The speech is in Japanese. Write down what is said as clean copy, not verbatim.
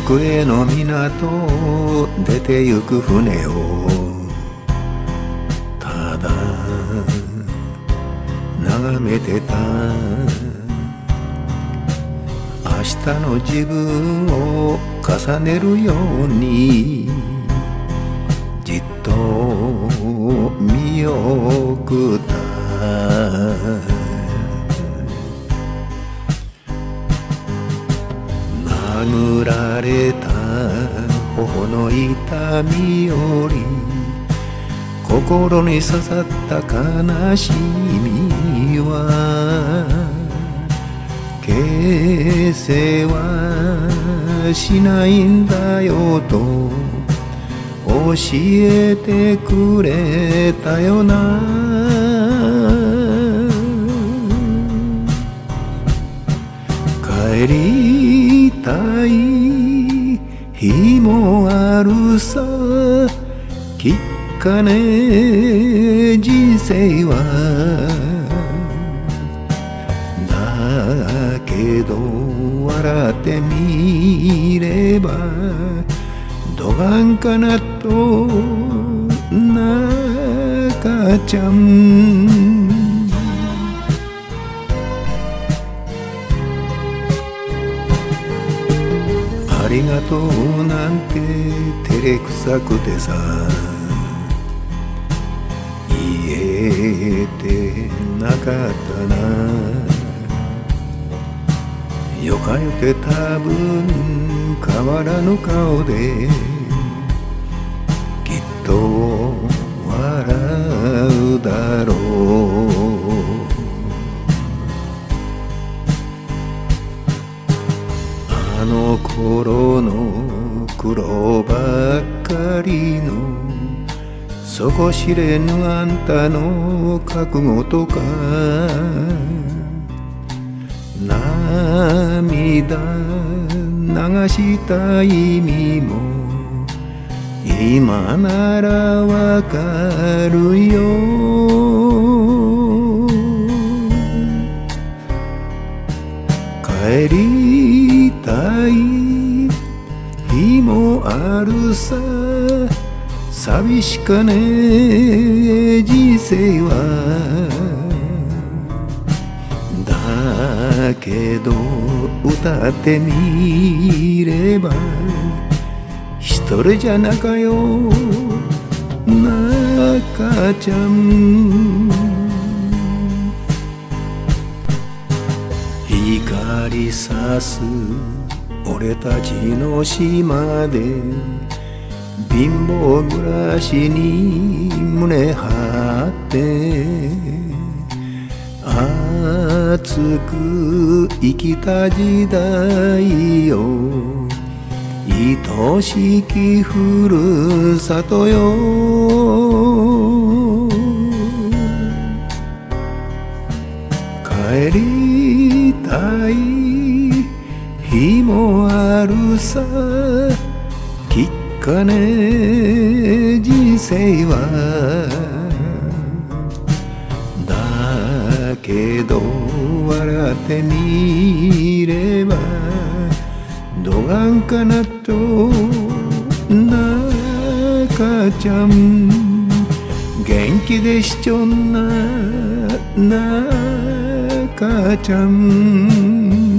くへの港出てゆく船をただ眺めてた。明日の自分を重ねるようにじっと見送った。殴られた頬の痛みより心に刺さった悲しみは形成はしないんだよと教えてくれたよな。帰りたい日もあるさ。きっかね人生は。だけど笑ってみればどがんかなと中ちゃん。ありがとうなんて照れくさくてさ言えてなかったな。よかよて多分変わらぬ顔できっと笑うだろう。あの頃の苦労ばっかりの底知れぬあんたの覚悟とか涙流した意味も今ならわかるよ。帰りたい日もあるさ。寂しかね人生は。だけど歌ってみれば一人じゃなかよ中ちゃん。光さす俺たちの島で貧乏暮らしに胸張って熱く生きた時代よ愛しきふるさとよ。帰りたい日もあるさ。きっかね人生は。だけど笑ってみればどがんかなと中ちゃん。元気でしちょんな中ちゃん。